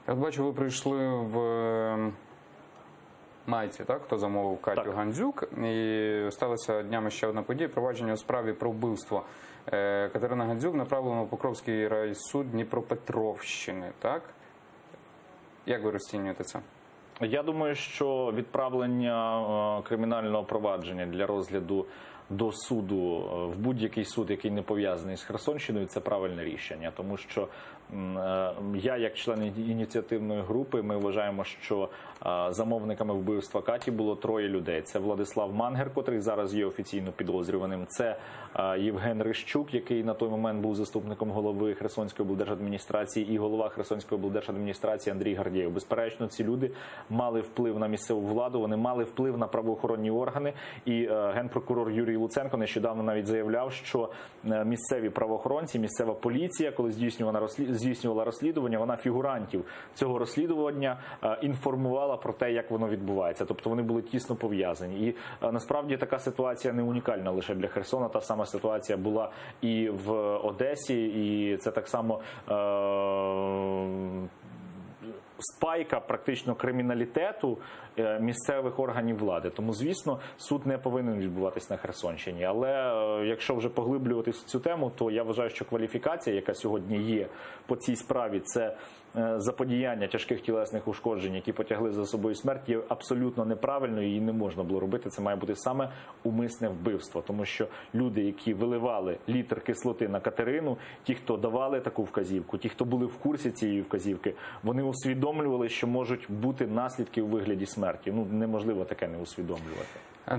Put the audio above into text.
Я бачу, ви прийшли в майці, так? Хто замовив Катю Гандзюк. І сталася днями ще одна подія. Провадження у справі про вбивство Катерини Гандзюк направлено в Покровський райсуд Дніпропетровщини, так? Як ви розцінюєте це? Я думаю, що відправлення кримінального провадження для розгляду до суду в будь-який суд, який не пов'язаний з Херсонщиною, це правильне рішення. Тому що я, як член ініціативної групи, ми вважаємо, що замовниками вбивства Каті було троє людей. Це Владислав Мангер, котрий зараз є офіційно підозрюваним. Це Євген Рищук, який на той момент був заступником голови Херсонської облдержадміністрації, і голова Херсонської облдержадміністрації Андрій Гордєєв. Безперечно, ці люди мали вплив на місцеву владу, вони мали вплив на правоохоронні органи. І генпрокурор Юрій Луценко нещодавно навіть заявляв, що місцеві правоохоронці, місцева поліція, коли здійснювала розслідування, вона фігурантів цього розслідування інформувала про те, як воно відбувається. Тобто вони були тісно пов'язані. І насправді така ситуація не унікальна лише для Херсона. Та сама ситуація була і в Одесі, і це так само спайка практично криміналітету місцевих органів влади. Тому, звісно, суд не повинен відбуватись на Херсонщині. Але якщо вже поглиблюватись в цю тему, то я вважаю, що кваліфікація, яка сьогодні є по цій справі, це заподіяння тяжких тілесних ушкоджень, які потягли за собою смерть, є абсолютно неправильною, її не можна було робити. Це має бути саме умисне вбивство. Тому що люди, які виливали літр кислоти на Катерину, ті, хто давали таку вказівку, ті, хто були в курсі цієї вказівки, вони усвідомлювали, що можуть бути наслідки у вигляді смерті. Ну, неможливо таке не усвідомлювати.